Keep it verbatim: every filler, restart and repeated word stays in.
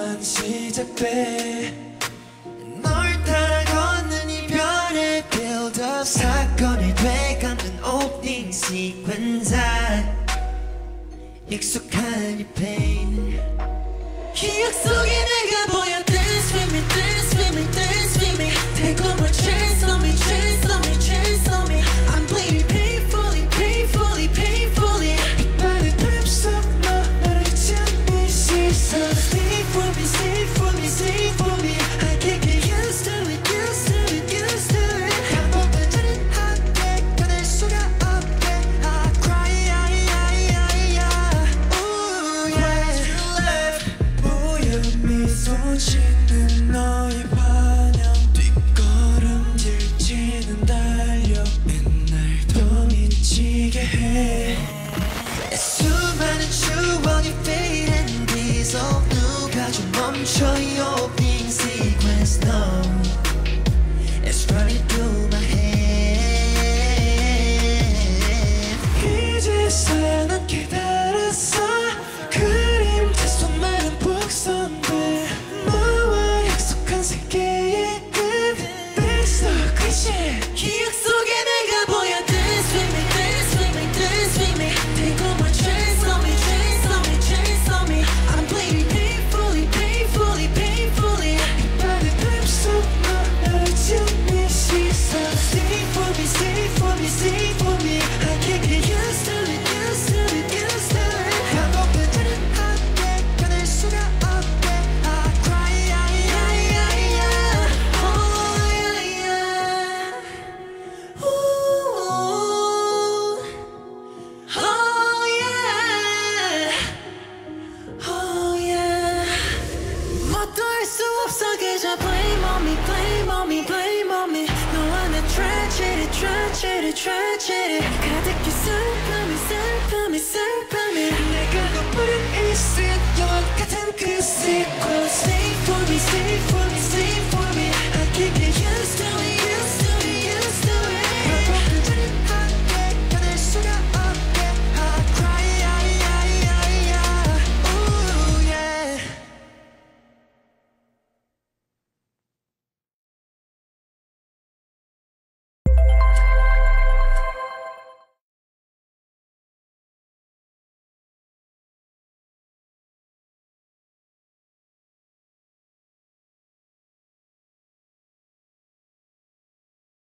또한 시작돼. 널 따라 걷는 이별의 빌드업 사건이 돼가는 오프닝 시퀀스. 익숙한 이 페인 기억 속에 내가 보여. Dance with me, dance with me, dance with me. Take over, chance on me, chance on me, chance on me. I'm bleeding painfully, painfully, painfully. 이빨에 립속 너 너를 찾는 시선. Stay for me, stay for me, stay for me. I can't get used to it, used to it, used to it. 반복된 짜릿하게 꺼낼 수가 없게. I cry, I, I, I, I. Ooh, yeah. You left. 모여 미소 짓는 너의 환영. 뒷걸음질지는 달력. 맨날 더 미치게 해. 수많은 추억이 fade and dissolve. 누가 좀 멈춰 이 opening sequence. No, it's running through my head. 이제서야 난 깨달았어. 그림자 속 많은 복선들. 너와 약속한 세계의 끝. That's so cliche. 기억 속에 내가 보여. Dance with me, dance with me, dance with me. Take all my chance on me, chance on me, chance on me. I'm bleeding painfully, painfully, painfully. 이빨에 립속 너 너를 찾는 시선. Stay for me, stay for me, stay for me. I can't get used to it, used to it, used to it. 반복된 짜릿하게 꺼낼 수가 없게. I cry, I, I, I, I. Oh, yeah, yeah. Ooh, oh, yeah. Oh, yeah. 뭣도 할 수 없어 그저 blame on me, blame on me, blame on me. 너와 내 tragedy, tragedy, tragedy. 가득히 슬픔이, 슬픔이, 슬픔이. 내가 너뿐인 이 scene 영화 같은 그 sequence. Stay for me, stay for me, stay for me. I can't get